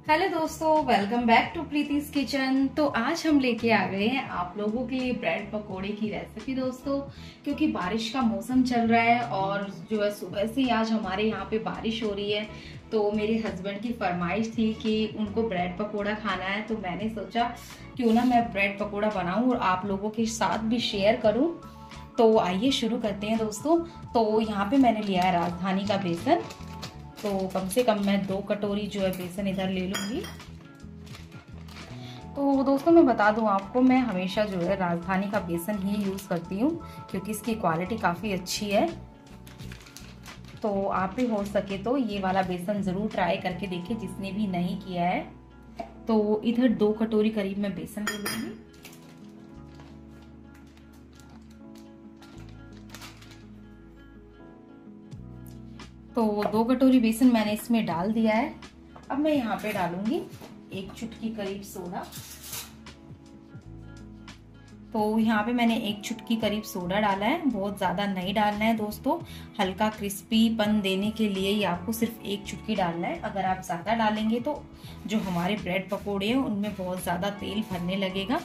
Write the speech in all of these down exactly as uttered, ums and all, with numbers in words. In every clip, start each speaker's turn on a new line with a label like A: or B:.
A: Hello दोस्तों, welcome back to Preeti's kitchen. तो आज हम लेके आ गए हैं आप लोगों के लिए ब्रेड पकोड़े की रेसिपी दोस्तों, क्योंकि बारिश का मौसम चल रहा है और जो है सुबह से आज हमारे यहाँ पे बारिश हो रही है। तो मेरे हस्बैंड की फरमाइश थी कि उनको ब्रेड पकोड़ा खाना है, तो मैंने सोचा क्यों ना मैं ब्रेड पकोड़ा बनाऊं और आप लोगों के साथ भी शेयर करूं। तो आइए शुरू करते हैं दोस्तों। तो यहाँ पे मैंने लिया है राजधानी का बेसन, तो कम से कम मैं दो कटोरी जो है बेसन इधर ले लूंगी। तो दोस्तों मैं बता दूं आपको, मैं हमेशा जो है राजधानी का बेसन ही यूज़ करती हूँ क्योंकि इसकी क्वालिटी काफ़ी अच्छी है। तो आप भी हो सके तो ये वाला बेसन ज़रूर ट्राई करके देखिए जिसने भी नहीं किया है। तो इधर दो कटोरी करीब मैं बेसन ले लूंगी। तो दो कटोरी बेसन मैंने इसमें डाल दिया है। अब मैं यहाँ पे डालूंगी एक चुटकी करीब सोडा। तो यहाँ पे मैंने एक चुटकी करीब सोडा डाला है, बहुत ज़्यादा नहीं डालना है दोस्तों। हल्का क्रिस्पीपन देने के लिए ही आपको सिर्फ एक चुटकी डालना है। अगर आप ज़्यादा डालेंगे तो जो हमारे ब्रेड पकोड़े हैं उनमें बहुत ज़्यादा तेल भरने लगेगा।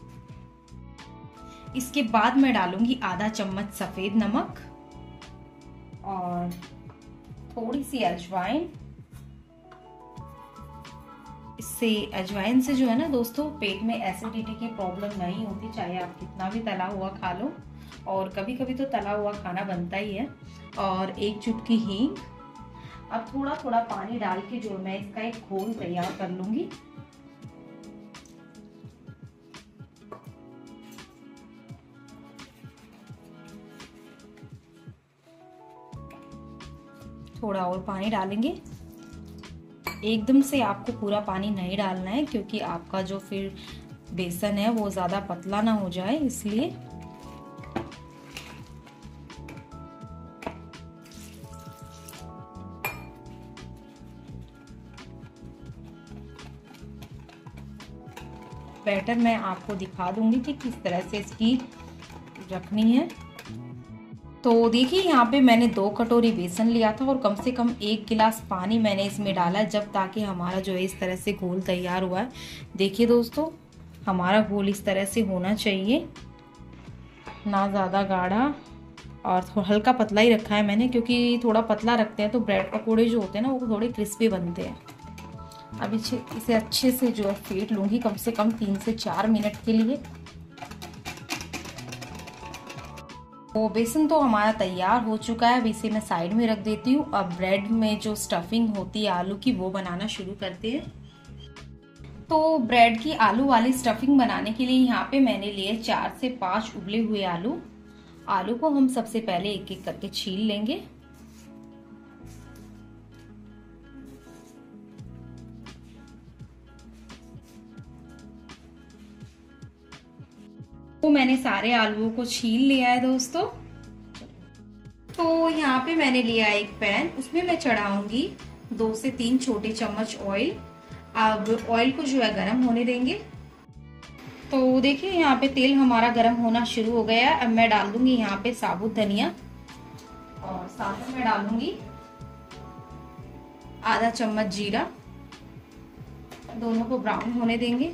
A: इसके बाद मैं डालूंगी आधा चम्मच सफ़ेद नमक और थोड़ी सी अजवाइन। इससे अजवाइन से जो है ना दोस्तों, पेट में एसिडिटी की प्रॉब्लम नहीं होती, चाहे आप कितना भी तला हुआ खा लो। और कभी कभी तो तला हुआ खाना बनता ही है। और एक चुटकी हींग। अब थोड़ा थोड़ा पानी डाल के जो मैं इसका एक घोल तैयार कर लूंगी। थोड़ा और पानी डालेंगे। एकदम से आपको पूरा पानी नहीं डालना है क्योंकि आपका जो फिर बेसन है वो ज़्यादा पतला ना हो जाए, इसलिए। बैटर मैं आपको दिखा दूंगी कि किस तरह से इसकी रखनी है। तो देखिए यहाँ पे मैंने दो कटोरी बेसन लिया था और कम से कम एक गिलास पानी मैंने इसमें डाला जब, ताकि हमारा जो है इस तरह से घोल तैयार हुआ है। देखिए दोस्तों, हमारा घोल इस तरह से होना चाहिए, ना ज़्यादा गाढ़ा और थोड़ा हल्का पतला ही रखा है मैंने, क्योंकि थोड़ा पतला रखते हैं तो ब्रेड पकोड़े जो होते हैं ना वो थोड़े क्रिस्पी बनते हैं। अब इसे अच्छे से जो है फेंट लूँगी कम से कम तीन से चार मिनट के लिए। वो बेसन तो हमारा तैयार हो चुका है, अब इसे मैं साइड में रख देती हूँ। अब ब्रेड में जो स्टफिंग होती है आलू की, वो बनाना शुरू करते हैं। तो ब्रेड की आलू वाली स्टफिंग बनाने के लिए यहाँ पे मैंने लिए चार से पांच उबले हुए आलू। आलू को हम सबसे पहले एक एक करके छील लेंगे। तो मैंने सारे आलूओं को छील लिया है दोस्तों। तो यहाँ पे मैंने लिया एक पैन, उसमें मैं चढ़ाऊंगी दो से तीन छोटे चम्मच ऑयल। अब ऑयल को जो है गरम होने देंगे। तो देखिए यहाँ पे तेल हमारा गरम होना शुरू हो गया है। अब मैं डाल दूंगी यहाँ पे साबुत धनिया और साथ में डाल दूंगी आधा चम्मच जीरा। दोनों को ब्राउन होने देंगे।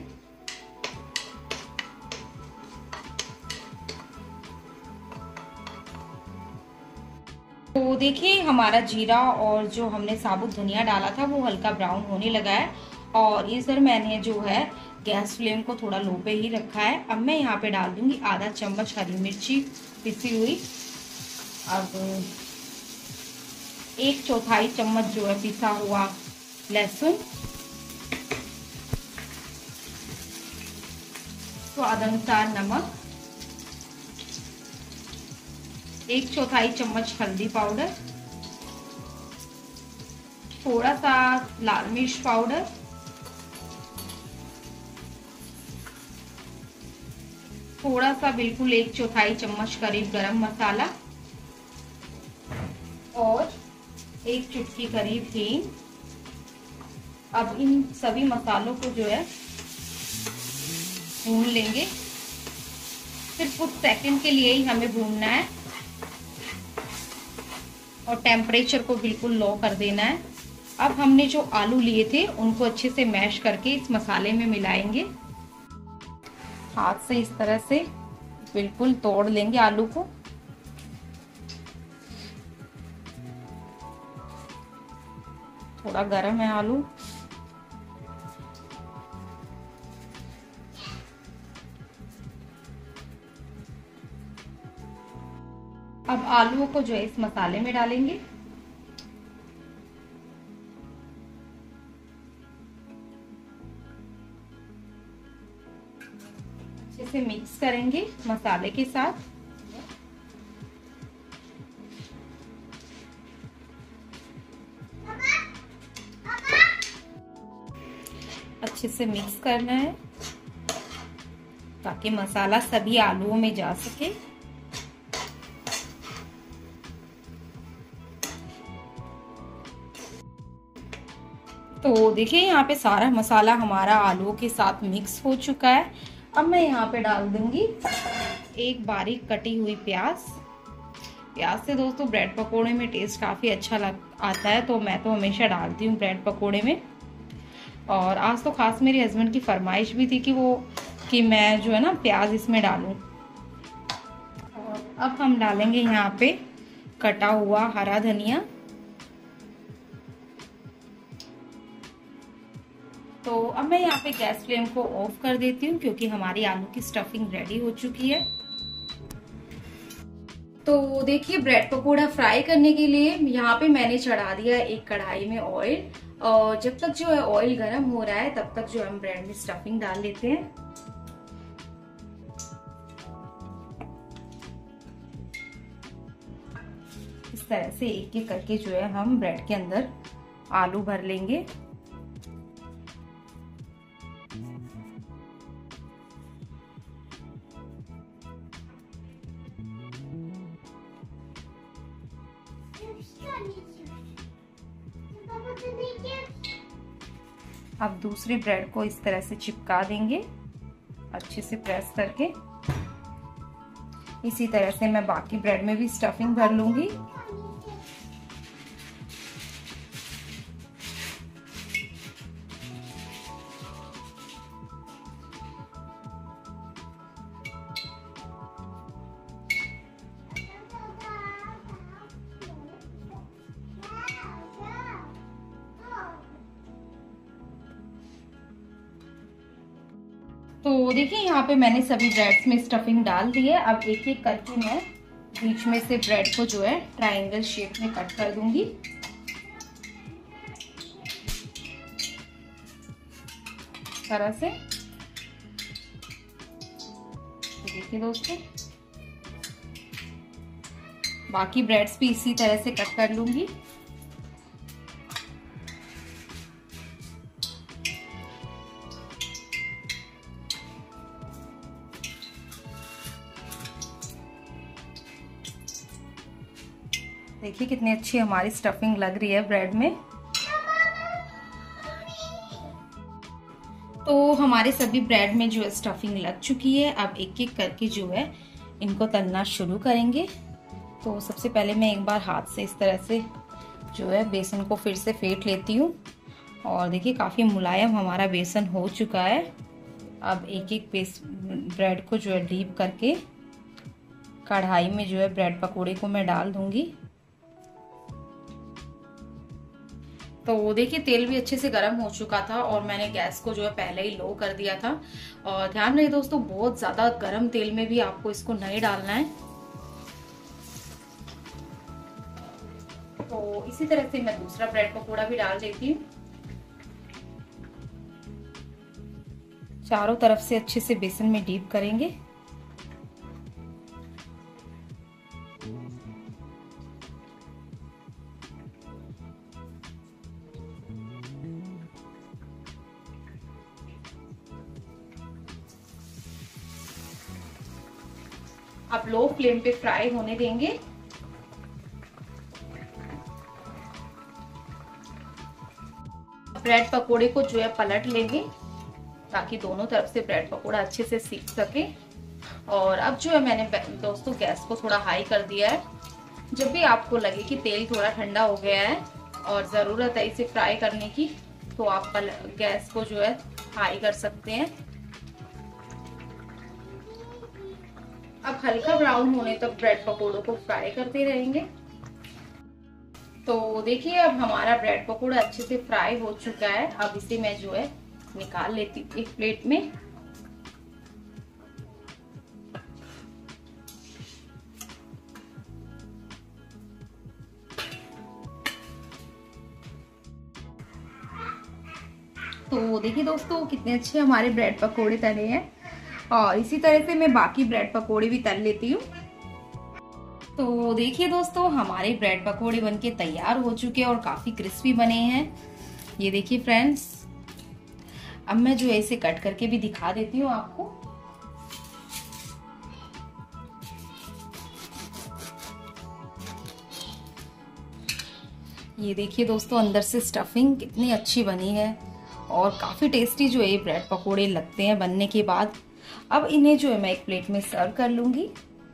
A: तो देखिए हमारा जीरा और जो हमने साबुत धनिया डाला था वो हल्का ब्राउन होने लगा है। और इधर मैंने जो है गैस फ्लेम को थोड़ा लो पे ही रखा है। अब मैं यहाँ पे डाल दूंगी आधा चम्मच हरी मिर्ची पिसी हुई। अब एक चौथाई चम्मच जो है पिसा हुआ लहसुन, स्वाद अनुसार नमक, एक चौथाई चम्मच हल्दी पाउडर, थोड़ा सा लाल मिर्च पाउडर, थोड़ा सा बिल्कुल एक चौथाई चम्मच करीब गरम मसाला और एक चुटकी करीब हींग। अब इन सभी मसालों को जो है भून लेंगे। सिर्फ कुछ सेकंड के लिए ही हमें भूनना है और टेम्परेचर को बिल्कुल लो कर देना है। अब हमने जो आलू लिए थे उनको अच्छे से मैश करके इस मसाले में मिलाएंगे। हाथ से इस तरह से बिल्कुल तोड़ लेंगे आलू को। थोड़ा गर्म है आलू। अब आलूओं को जो है इस मसाले में डालेंगे। अच्छे से मिक्स करेंगे मसाले के साथ। अच्छे से मिक्स करना है ताकि मसाला सभी आलूओं में जा सके। तो देखिए यहाँ पे सारा मसाला हमारा आलूओं के साथ मिक्स हो चुका है। अब मैं यहाँ पे डाल दूंगी एक बारीक कटी हुई प्याज। प्याज से दोस्तों ब्रेड पकोड़े में टेस्ट काफ़ी अच्छा लग आता है, तो मैं तो हमेशा डालती हूँ ब्रेड पकोड़े में। और आज तो खास मेरे हस्बैंड की फरमाइश भी थी कि वो कि मैं जो है ना प्याज इसमें डालूं। और अब हम डालेंगे यहाँ पे कटा हुआ हरा धनिया। तो अब मैं यहाँ पे गैस फ्लेम को ऑफ कर देती हूँ क्योंकि हमारी आलू की स्टफिंग रेडी हो चुकी है। तो देखिए ब्रेड पकोड़ा फ्राई करने के लिए यहाँ पे मैंने चढ़ा दिया एक कढ़ाई में ऑयल। और जब तक जो है ऑयल गर्म हो रहा है तब तक जो हम ब्रेड में स्टफिंग डाल लेते हैं। इस तरह से एक एक करके जो है हम ब्रेड के अंदर आलू भर लेंगे। अब दूसरे ब्रेड को इस तरह से चिपका देंगे अच्छे से प्रेस करके। इसी तरह से मैं बाकी ब्रेड में भी स्टफिंग भर लूंगी। तो देखिए यहाँ पे मैंने सभी ब्रेड्स में स्टफिंग डाल दी है। अब एक एक करके मैं बीच में से ब्रेड को जो है ट्रायंगल शेप में कट कर दूंगी। इस तरह से देखिए दोस्तों, बाकी ब्रेड्स भी इसी तरह से कट कर लूंगी। देखिए कितनी अच्छी हमारी स्टफिंग लग रही है ब्रेड में। तो हमारे सभी ब्रेड में जो है स्टफिंग लग चुकी है। अब एक एक करके जो है इनको तलना शुरू करेंगे। तो सबसे पहले मैं एक बार हाथ से इस तरह से जो है बेसन को फिर से फेंट लेती हूँ। और देखिए काफ़ी मुलायम हमारा बेसन हो चुका है। अब एक एक बेस ब्रेड को जो है डीप करके कढ़ाई में जो है ब्रेड पकोड़े को मैं डाल दूंगी। तो देखिए तेल भी अच्छे से गर्म हो चुका था और मैंने गैस को जो है पहले ही लो कर दिया था। और ध्यान रहे दोस्तों, बहुत ज्यादा गर्म तेल में भी आपको इसको नहीं डालना है। तो इसी तरह से मैं दूसरा ब्रेड पकोड़ा भी डाल देती हूँ। चारों तरफ से अच्छे से बेसन में डीप करेंगे। आप लो फ्लेम पे फ्राई होने देंगे। ब्रेड पकोड़े को जो है पलट लेंगे ताकि दोनों तरफ से ब्रेड पकोड़ा अच्छे से सीख सके। और अब जो है मैंने दोस्तों गैस को थोड़ा हाई कर दिया है। जब भी आपको लगे कि तेल थोड़ा ठंडा हो गया है और ज़रूरत है इसे फ्राई करने की तो आप गैस को जो है हाई कर सकते हैं। अब हल्का ब्राउन होने तक ब्रेड पकोड़ों को फ्राई करते रहेंगे। तो देखिए अब हमारा ब्रेड पकोड़ा अच्छे से फ्राई हो चुका है। अब इसे मैं जो है निकाल लेती हूँ एक प्लेट में। तो देखिए दोस्तों कितने अच्छे हमारे ब्रेड पकोड़े तले हैं और इसी तरह से मैं बाकी ब्रेड पकोड़े भी तल लेती हूँ। तो देखिए दोस्तों हमारे ब्रेड पकोड़े बनके तैयार हो चुके हैं और काफी क्रिस्पी बने हैं। ये देखिए फ्रेंड्स, अब मैं जो है इसे कट करके भी दिखा देती हूँ आपको। ये देखिए दोस्तों अंदर से स्टफिंग कितनी अच्छी बनी है और काफी टेस्टी जो है ये ब्रेड पकोड़े लगते हैं बनने के बाद। अब इन्हें जो है मैं एक प्लेट में सर्व कर लूंगी।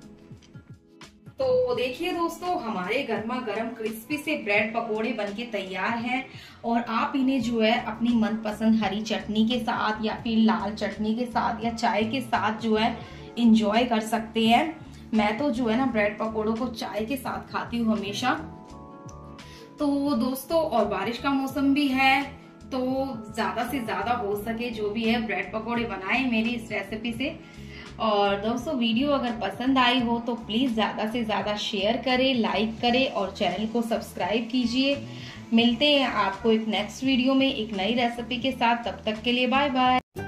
A: तो देखिए दोस्तों हमारे गर्मा गर्म क्रिस्पी से ब्रेड पकोड़े बनके तैयार हैं और आप इन्हें जो है अपनी मनपसंद हरी चटनी के साथ या फिर लाल चटनी के साथ या चाय के साथ जो है इंजॉय कर सकते हैं। मैं तो जो है ना ब्रेड पकोड़ों को चाय के साथ खाती हूँ हमेशा। तो दोस्तों और बारिश का मौसम भी है तो ज्यादा से ज्यादा हो सके जो भी है ब्रेड पकोड़े बनाएं मेरी इस रेसिपी से। और दोस्तों वीडियो अगर पसंद आई हो तो प्लीज ज्यादा से ज्यादा शेयर करें, लाइक करें और चैनल को सब्सक्राइब कीजिए। मिलते हैं आपको एक नेक्स्ट वीडियो में एक नई रेसिपी के साथ, तब तक के लिए बाय बाय।